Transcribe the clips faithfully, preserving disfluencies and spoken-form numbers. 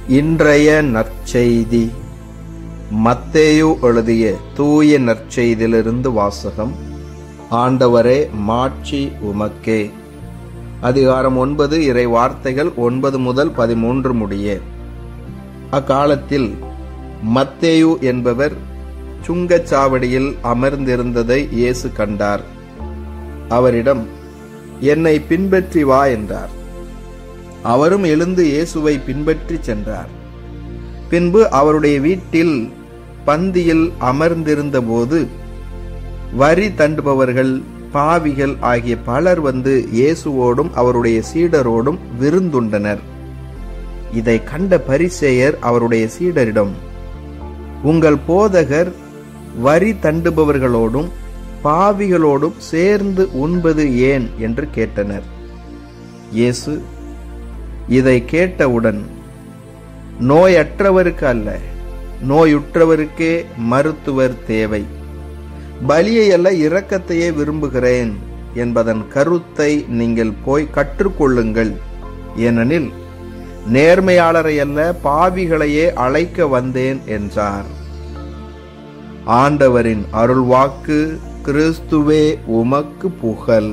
இன்றைய நற்செய்தி மத்தேயு எழுதிய தூய நற்செய்தியிலிருந்து வாசகம். ஆண்டவரே, மாட்சி உமக்கே. அதிகாரம் ஒன்பது, இறை வார்த்தைகள் ஒன்பது முதல் பதிமூன்று முடிய. அக்காலத்தில் மத்தேயு என்பவர் சுங்கச்சாவடியில் அமர்ந்திருந்ததை இயேசு கண்டார். அவரிடம், என்னை பின்பற்றி வா என்றார். அவரும் எழுந்து இயேசுவை பின்பற்றி சென்றார். பின்பு அவருடைய வீட்டில் பந்தியில் அமர்ந்திருந்த போது வரி தண்டுபவர்கள், பாவிகள் ஆகிய பலர் வந்து இயேசுவோடும் அவருடைய சீடரோடும் விருந்துண்டனர். இதை கண்ட பரிசேயர் அவருடைய சீடரிடம், உங்கள் போதகர் வரி தண்டுபவர்களோடும் பாவிகளோடும் சேர்ந்து உண்பது ஏன் என்று கேட்டனர். இயேசு இதை கேட்டவுடன், நோயற்றவருக்கு அல்ல, நோயுற்றவருக்கே மருத்துவர் தேவை, பலியை அல்ல இரக்கத்தையே விரும்புகிறேன் என்பதன் கருத்தை நீங்கள் போய் கற்றுக்கொள்ளுங்கள். ஏனெனில் நேர்மையாளரை அல்ல, பாவிகளையே அழைக்க வந்தேன் என்றார். ஆண்டவரின் அருள்வாக்கு. கிறிஸ்துவே உமக்கு புகழ்.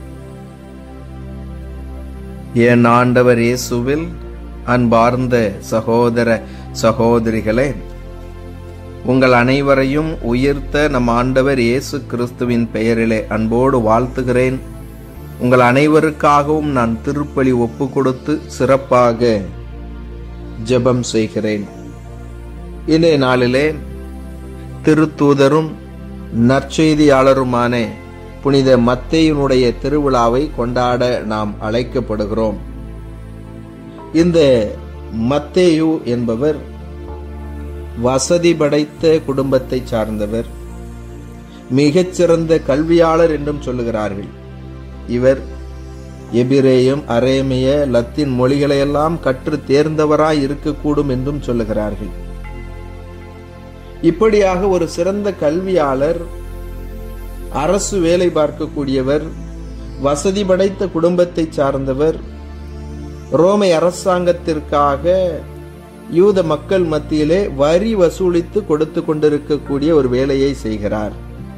என் ஆண்டவர் இயேசுவில் அன்பார்ந்த சகோதர சகோதரிகளே, உங்கள் அனைவரையும் உயிர்த்த நம் ஆண்டவர் இயேசு கிறிஸ்துவின் பெயரிலே அன்போடு வாழ்த்துகிறேன். உங்கள் அனைவருக்காகவும் நான் திருப்பலி ஒப்பு கொடுத்து சிறப்பாக ஜெபம் செய்கிறேன். இன்றைய நாளிலே திருத்தூதரும் நற்செய்தியாளருமான புனித மத்தேயுனுடைய திருவிழாவை கொண்டாட நாம் அழைக்கப்படுகிறோம். இந்த மத்தேயு என்பவர் வசதி படைத்த குடும்பத்தை சார்ந்தவர். மிகச்சிறந்த கல்வியாளர் என்றும் சொல்லுகிறார்கள். இவர் எபிரேயம், அரேமிய, லத்தீன் மொழிகளையெல்லாம் கற்று தேர்ந்தவராய் இருக்கக்கூடும் என்றும் சொல்லுகிறார்கள். இப்படியாக ஒரு சிறந்த கல்வியாளர், அரசு வேலை பார்க்கக்கூடியவர், வசதி படைத்த குடும்பத்தை சார்ந்தவர், ரோமை அரசாங்கத்திற்காக யூத மக்கள் மத்தியிலே வரி வசூலித்து கொடுத்து கொண்டிருக்கக்கூடிய ஒரு வேலையை செய்கிறார்.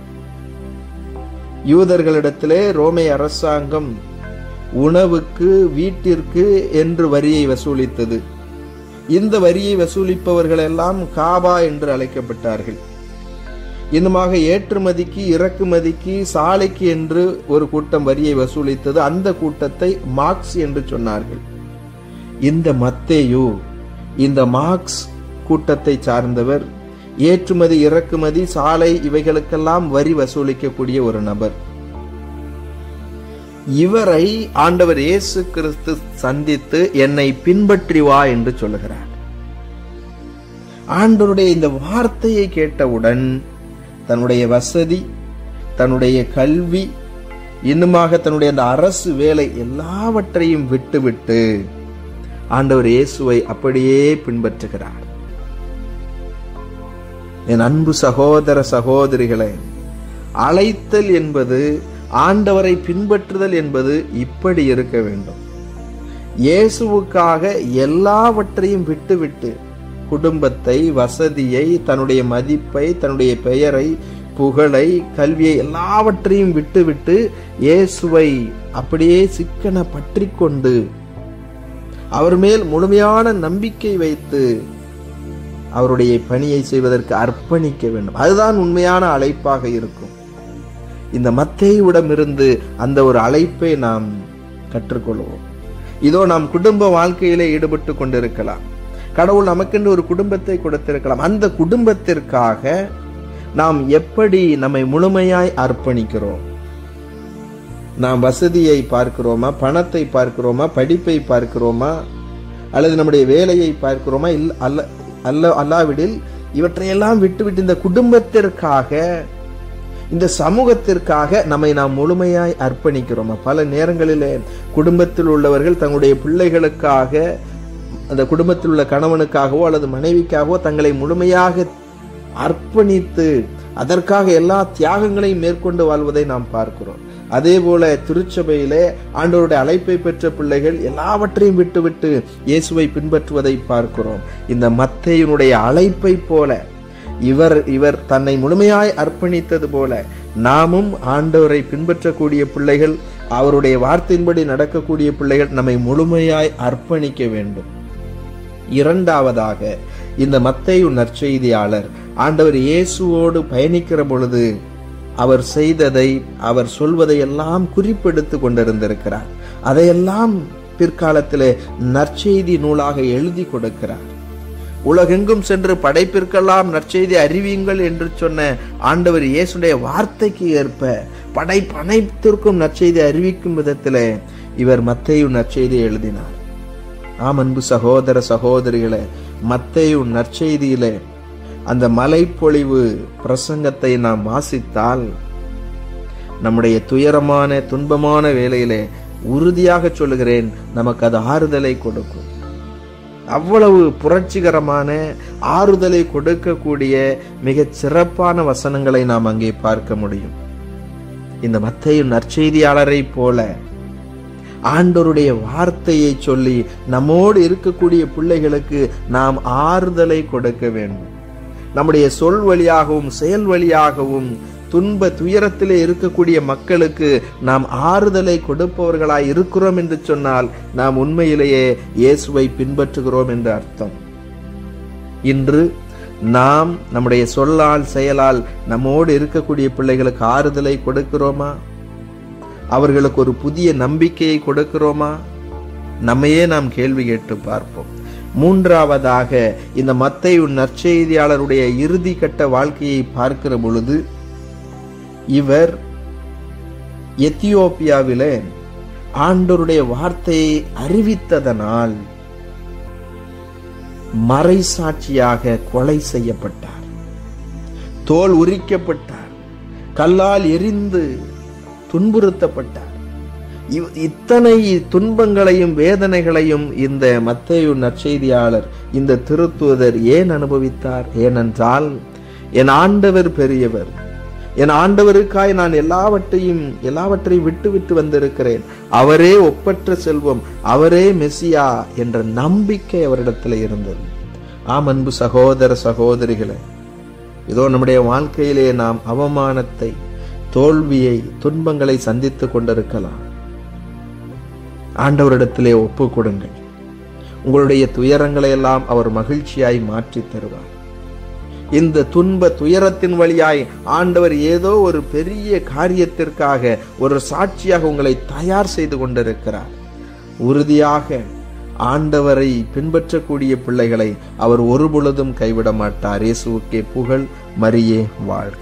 யூதர்களிடத்திலே ரோமை அரசாங்கம் உணவுக்கு, வீட்டிற்கு என்று வரியை வசூலித்தது. இந்த வரியை வசூலிப்பவர்கள் எல்லாம் காபா என்று அழைக்கப்பட்டார்கள். இன்னுமாக ஏற்றுமதிக்கு, இறக்குமதிக்கு, சாலைக்கு என்று ஒரு கூட்டம் வரியை வசூலித்தது. அந்த கூட்டத்தை மார்க்ஸ் என்று சொன்னார்கள். இந்த மத்தேயு இந்த மார்க்ஸ் கூட்டத்தை சார்ந்தவர். ஏற்றுமதி, இறக்குமதி, சாலை இவைகளுக்கெல்லாம் வரி வசூலிக்கக்கூடிய ஒரு நபர். இவரை ஆண்டவர் இயேசு கிறிஸ்து சந்தித்து, என்னை பின்பற்றி வா என்று சொல்லுகிறார். ஆண்டவருடைய இந்த வார்த்தையை கேட்டவுடன் தன்னுடைய வசதி, தன்னுடைய கல்வி, இன்னுமாக தன்னுடைய அந்த அரசு வேலை எல்லாவற்றையும் விட்டுவிட்டு ஆண்டவர் இயேசுவை அப்படியே பின்பற்றுகிறார். என் அன்பு சகோதர சகோதரிகளே, அழைத்தல் என்பது, ஆண்டவரை பின்பற்றுதல் என்பது இப்படி இருக்க வேண்டும். இயேசுவுக்காக எல்லாவற்றையும் விட்டுவிட்டு, குடும்பத்தை, வசதியை, தன்னுடைய மதிப்பை, தன்னுடைய பெயரை, புகழை, கல்வியை எல்லாவற்றையும் விட்டுவிட்டு இயேசுவை அப்படியே சிக்கன பற்றி கொண்டு அவர் மேல் முழுமையான நம்பிக்கை வைத்து அவருடைய பணியை செய்வதற்கு அர்ப்பணிக்க வேண்டும். அதுதான் உண்மையான அழைப்பாக இருக்கும். இந்த மத்தேயுவிடமிருந்து அந்த ஒரு அழைப்பை நாம் கற்றுக்கொள்வோம். இதோ நாம் குடும்ப வாழ்க்கையிலே ஈடுபட்டு கொண்டிருக்கலாம். கடவுள் நமக்கென்று ஒரு குடும்பத்தை கொடுத்திருக்கலாம். அந்த குடும்பத்திற்காக நாம் எப்படி நம்மை முழுமையாய் அர்ப்பணிக்கிறோம்? நாம் வசதியை பார்க்கிறோமா, பணத்தை பார்க்கிறோமா, படிப்பை பார்க்கிறோமா, அல்லது நம்முடைய வேலையை பார்க்கிறோமா? அல்ல அல்ல அல்லாவிடில் இவற்றையெல்லாம் விட்டுவிட்டு இந்த குடும்பத்திற்காக, இந்த சமூகத்திற்காக நம்மை நாம் முழுமையாய் அர்ப்பணிக்கிறோமா? பல நேரங்களிலே குடும்பத்தில் உள்ளவர்கள் தங்களுடைய பிள்ளைகளுக்காக, அந்த குடும்பத்தில் உள்ள கணவனுக்காகவோ அல்லது மனைவிக்காகவோ தங்களை முழுமையாக அர்ப்பணித்து அதற்காக எல்லா தியாகங்களையும் மேற்கொண்டு வாழ்வதை நாம் பார்க்கிறோம். அதே போல திருச்சபையிலே ஆண்டவருடைய அழைப்பை பெற்ற பிள்ளைகள் எல்லாவற்றையும் விட்டுவிட்டு இயேசுவை பின்பற்றுவதை பார்க்கிறோம். இந்த மத்தேயுனுடைய அழைப்பை போல இவர் இவர் தன்னை முழுமையாய் அர்ப்பணித்தது போல நாமும் ஆண்டவரை பின்பற்றக்கூடிய பிள்ளைகள், அவருடைய வார்த்தையின்படி நடக்கக்கூடிய பிள்ளைகள் நம்மை முழுமையாய் அர்ப்பணிக்க வேண்டும். இரண்டாவதாக, இந்த மத்தேயு நற்செய்தியாளர் ஆண்டவர் இயேசுவோடு பயணிக்கிற பொழுது அவர் செய்ததை, அவர் சொல்வதை எல்லாம் குறிப்பெடுத்து கொண்டிருந்திருக்கிறார். அதையெல்லாம் பிற்காலத்திலே நற்செய்தி நூலாக எழுதி கொடுக்கிறார். உலகெங்கும் சென்று படைப்பிற்கெல்லாம் நற்செய்தி அறிவியுங்கள் என்று சொன்ன ஆண்டவர் இயேசுடைய வார்த்தைக்கு ஏற்ப படைப்பனைத்திற்கும் நற்செய்தி அறிவிக்கும் விதத்திலே இவர் மத்தேயு நற்செய்தியை எழுதினார். ஆம் அன்பு சகோதர சகோதரிகளே, மத்தேயு நற்செய்தியிலே அந்த மலைப்பொழிவு பிரசங்கத்தை நாம் வாசித்தால் நம்முடைய துயரமான துன்பமான வேளையிலே உறுதியாக சொல்லுகிறேன், நமக்கு அது ஆறுதலை கொடுக்கும். அவ்வளவு புரட்சிகரமான ஆறுதலை கொடுக்கக்கூடிய மிக சிறப்பான வசனங்களை நாம் அங்கே பார்க்க முடியும். இந்த மத்தேயு நற்செய்தியாளரை போல ஆண்டவருடைய வார்த்தையை சொல்லி நம்மோடு இருக்கக்கூடிய பிள்ளைகளுக்கு நாம் ஆறுதலை கொடுக்க வேண்டும். நம்முடைய சொல் வழியாகவும் செயல் வழியாகவும் துன்ப துயரத்திலே இருக்கக்கூடிய மக்களுக்கு நாம் ஆறுதலை கொடுப்பவர்களாய் இருக்கிறோம் என்று சொன்னால் நாம் உண்மையிலேயே இயேசுவை பின்பற்றுகிறோம் என்று அர்த்தம். இன்று நாம் நம்முடைய சொல்லால் செயலால் நம்மோடு இருக்கக்கூடிய பிள்ளைகளுக்கு ஆறுதலை கொடுக்கிறோமா? அவர்களுக்கு ஒரு புதிய நம்பிக்கையை கொடுக்கிறோமா? நம்மையே நாம் கேள்வி கேட்டு பார்ப்போம். மூன்றாவதாக, இந்த மத்தேயு நற்செய்தியாளருடைய இறுதி கட்ட வாழ்க்கையை பார்க்கிற பொழுது இவர் எத்தியோப்பியாவிலே ஆண்டவருடைய வார்த்தையை அறிவித்ததனால் மறைசாட்சியாக கொலை செய்யப்பட்டார், தோல் உரிக்கப்பட்டார், கல்லால் எரிந்து துன்புறுத்தப்பட்டார். இத்தனை துன்பங்களையும் வேதனைகளையும் இந்த மத்தேயு நற்செய்தியாளர், இந்த திருத்தூதர் ஏன் அனுபவித்தார்? ஏனென்றால் என் ஆண்டவர் பெரியவர், என் ஆண்டவருக்காய் நான் எல்லாவற்றையும் எல்லாவற்றையும் விட்டு விட்டு வந்திருக்கிறேன், அவரே ஒப்பற்ற செல்வம், அவரே மெசியா என்ற நம்பிக்கை அவரிடத்தில் இருந்தது. ஆம் அன்பு சகோதர சகோதரிகளே, இதோ நம்முடைய வாழ்க்கையிலே நாம் அவமானத்தை, தோல்வியை, துன்பங்களை சந்தித்துக் கொண்டிருக்கலாம். ஆண்டவரிடத்திலே ஒப்பு கொடுங்கள். உங்களுடைய துயரங்களை எல்லாம் அவர் மகிழ்ச்சியாய் மாற்றி தருவார். இந்த துன்ப துயரத்தின் வழியாய் ஆண்டவர் ஏதோ ஒரு பெரிய காரியத்திற்காக ஒரு சாட்சியாக உங்களை தயார் செய்து கொண்டிருக்கிறார். உறுதியாக ஆண்டவரை பின்பற்றக்கூடிய பிள்ளைகளை அவர் ஒருபொழுதும் கைவிட மாட்டார். இயேசுவுக்கே புகழ், மரியே வாழ்க.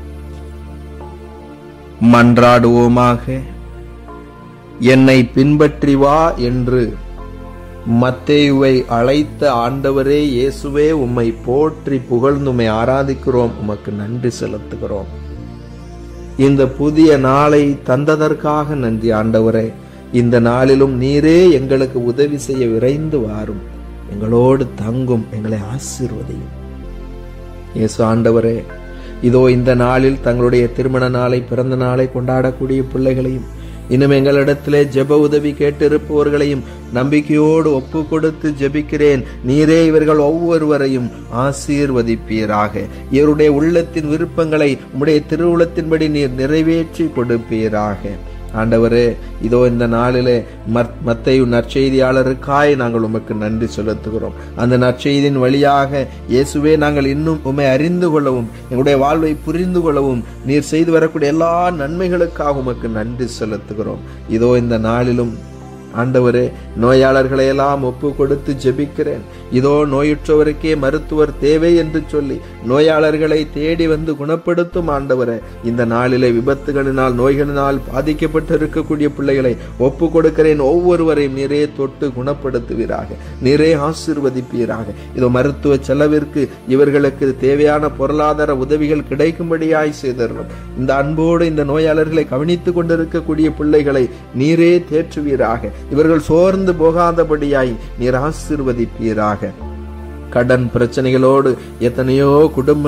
மன்றாடுவோமாக. என்னை பின்பற்றி வா என்று மத்தேயுவை அழைத்த ஆண்டவரே இயேசுவே, உம்மை போற்றி புகழ்ந்து உம்மை ஆராதிக்கிறோம், உமக்கு நன்றி செலுத்துகிறோம். இந்த புதிய நாளை தந்ததற்காக நன்றி ஆண்டவரே. இந்த நாளிலும் நீரே எங்களுக்கு உதவி செய்ய விரைந்து வாரும், எங்களோடு தங்கும், எங்களை ஆசீர்வதியும். இயேசு ஆண்டவரே, இதோ இந்த நாளில் தங்களுடைய திருமண நாளை, பிறந்த நாளை கொண்டாடக்கூடிய பிள்ளைகளையும், இன்னும் எங்களிடத்திலே ஜெப உதவி கேட்டிருப்பவர்களையும் நம்பிக்கையோடு ஒப்பு கொடுத்து ஜெபிக்கிறேன். நீரே இவர்கள் ஒவ்வொருவரையும் ஆசீர்வதிப்பீராக. இவருடைய உள்ளத்தின் விருப்பங்களை உம்முடைய திருவுளத்தின்படி நீர் நிறைவேற்றி கொடுப்பீராக. ஆண்டவரே, இதோ இந்த நாளிலே மத்தேயு நற்செய்தியாளருக்காய் நாங்கள் உமக்கு நன்றி செலுத்துகிறோம். அந்த நற்செய்தியின் வழியாக இயேசுவே நாங்கள் இன்னும் உம்மை அறிந்து கொள்ளவும், எங்களுடைய வாழ்வை புரிந்து கொள்ளவும் நீர் செய்து வரக்கூடிய எல்லா நன்மைகளுக்காக உமக்கு நன்றி செலுத்துகிறோம். இதோ இந்த நாளிலும் ஆண்டவரே, நோயாளர்களை எல்லாம் ஒப்பு கொடுத்து ஜெபிக்கிறேன். இதோ நோயுற்றவருக்கே மருத்துவர் தேவை என்று சொல்லி நோயாளர்களை தேடி வந்து குணப்படுத்தும் ஆண்டவரே. இந்த நாளிலே விபத்துகளினால், நோய்களினால் பாதிக்கப்பட்டு இருக்கக்கூடிய பிள்ளைகளை ஒப்பு கொடுக்கிறேன். ஒவ்வொருவரையும் நீரே தொட்டு குணப்படுத்துவீராக, நீரே ஆசீர்வதிப்பீராக. இதோ மருத்துவ செலவிற்கு இவர்களுக்கு தேவையான பொருளாதார உதவிகள் கிடைக்கும்படியாய் செய்தரணும். இந்த அன்போடு இந்த நோயாளர்களை கவனித்துக் கொண்டிருக்கக்கூடிய பிள்ளைகளை நீரே தேற்றுவீராக. இவர்கள் சோர்ந்து போகாதபடியாய் நீர் ஆசீர்வதிப்பீராக. கடன் பிரச்சனைகளோடு எத்தனையோ குடும்பங்கள்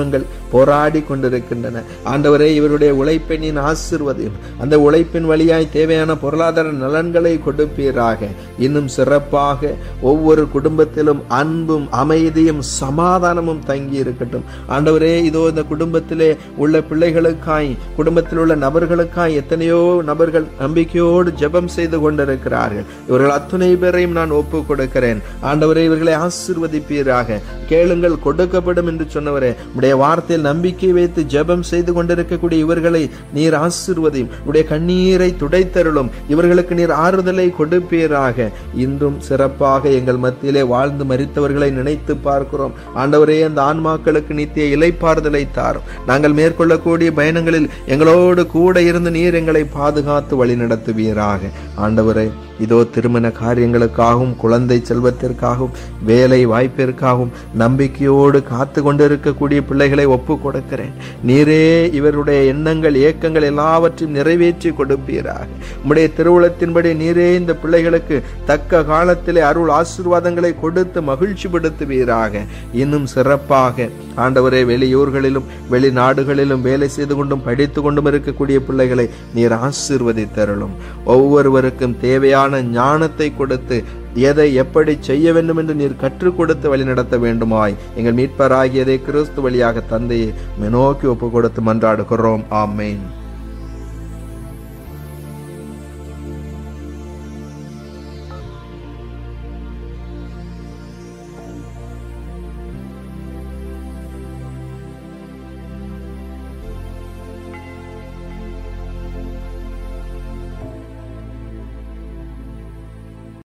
போராடி கொண்டிருக்கின்றன. ஆண்டவரே, இவருடைய உழைப்பை நீர் ஆசீர்வதியும். அந்த உழைப்பின் வழியாய் தேவையான பொருளாதார நலன்களை கொடுப்பீராக. இன்னும் சிறப்பாக ஒவ்வொரு குடும்பத்திலும் அன்பும் அமைதியும் சமாதானமும் தங்கி இருக்கட்டும். ஆண்டவரே, இதோ இந்த குடும்பத்திலே உள்ள பிள்ளைகளுக்காய், குடும்பத்தில் உள்ள நபர்களுக்காய் எத்தனையோ நபர்கள் நம்பிக்கையோடு ஜெபம் செய்து கொண்டிருக்கிறார்கள். இவர்கள் அத்துணை பேரையும் நான் ஒப்பு கொடுக்கிறேன். ஆண்டவரே, இவர்களை ஆசீர்வதிப்பீராக. கேளுங்கள் கொடுக்கப்படும் என்று சொன்னவரே, உடைய வார்த்தையில் நம்பிக்கை வைத்து ஜெபம் செய்து கொண்டிருக்கக்கூடிய இவர்களை நீர் ஆசீர்வதியும். உடைய கண்ணீரை துடைத்தருளும். இவர்களுக்கு நீர் ஆறுதலை கொடுப்பீராக. இன்றும் சிறப்பாக எங்கள் மத்தியிலே வாழ்ந்து மரித்தவர்களை நினைத்து பார்க்கிறோம். ஆண்டவரே, அந்த ஆன்மாக்களுக்கு நித்திய இளைப்பாறுதலை தாரும். நாங்கள் மேற்கொள்ளக்கூடிய பயணங்களில் எங்களோடு கூட இருந்து நீர் எங்களை பாதுகாத்து வழி நடத்துவீராக. ஆண்டவரே, இதோ திருமண காரியங்களுக்காகவும் குழந்தை செல்வத்திற்காகவும் வேலை வாய்ப்பிற்காகவும் நம்பிக்கையோடு காத்து கொண்டிருக்கக்கூடிய பிள்ளைகளை ஒப்பு கொடுக்கிறேன். நீரே இவருடைய எண்ணங்கள் ஏக்கங்கள் எல்லாவற்றையும் நிறைவேற்றி கொடுப்பீராக. உம்முடைய திருவுளத்தின்படி நீரே இந்த பிள்ளைகளுக்கு தக்க காலத்திலே அருள் ஆசீர்வாதங்களை கொடுத்து மகிழ்ச்சி படுத்துவீராக. இன்னும் சிறப்பாக ஆண்டவரே, வெளியூர்களிலும் வெளிநாடுகளிலும் வேலை செய்து கொண்டும் படித்து கொண்டும் இருக்கக்கூடிய பிள்ளைகளை நீர் ஆசீர்வதித்தருளும். ஒவ்வொருவருக்கும் தேவையான ஞானத்தை கொடுத்து எதை எப்படி செய்ய வேண்டும் என்று நீர் கற்றுக் கொடுத்து வழி நடத்த வேண்டுமாய் எங்கள் மீட்பராகியதை கிறிஸ்து வழியாக தந்தையை நோக்கி ஒப்பு கொடுத்து மன்றாடுகிறோம். ஆமென்.